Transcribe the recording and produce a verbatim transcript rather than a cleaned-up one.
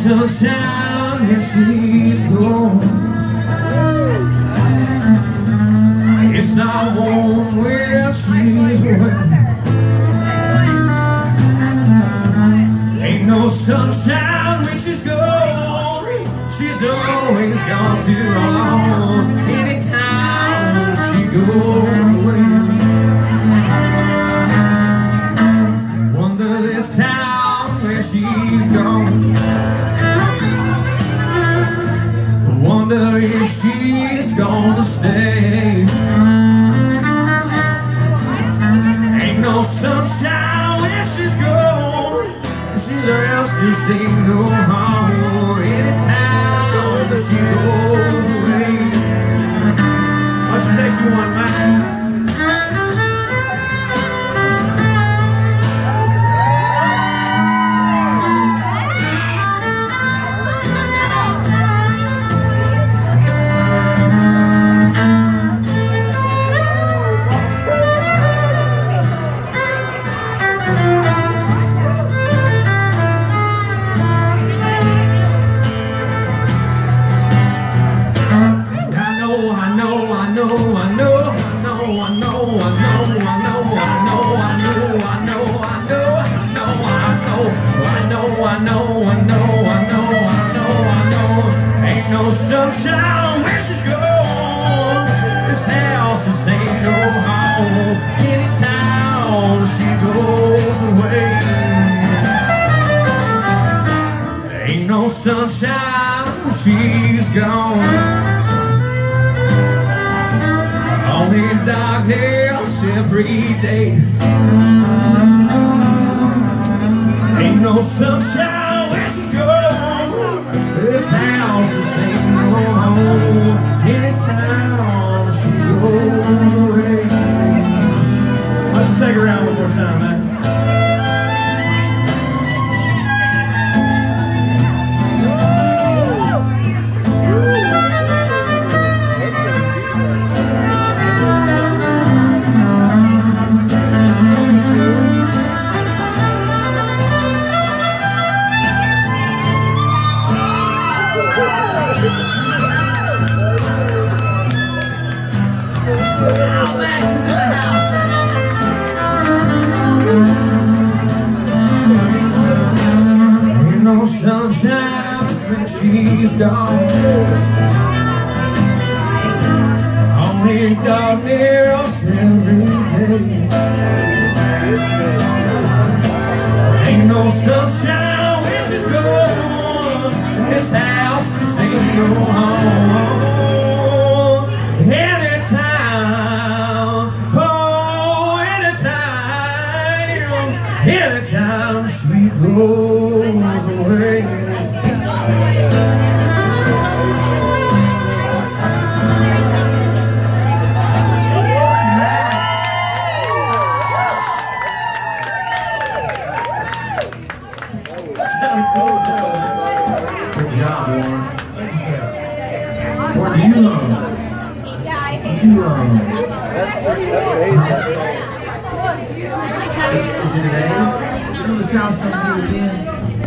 sunshine where she's gone. It's not warm where she's away. Ain't no sunshine when she's gone. She's always gone too long. Anytime she goes away, wonder this time where she's gone. Wonder if she's gonna stay. Ain't no sunshine when she's gone. She left just ain't no home. Anytime she goes away. Why don't you take you one, man? Sunshine when she's gone. This house is ain't no home. Anytime she goes away, ain't no sunshine when she's gone. Only darkness every day. Ain't no sunshine when she's gone. This house is ain't no home. Anytime she goes away. Let's take her out one more time, man. Ain't no sunshine when she's gone. Only darkness every day. Ain't no sunshine when she's gone. This house just ain't no home. Anytime, oh, anytime, anytime she goes away. Good job, Warren. Where do you learn? You learn. Is, is it an A? You know the sound's coming through again.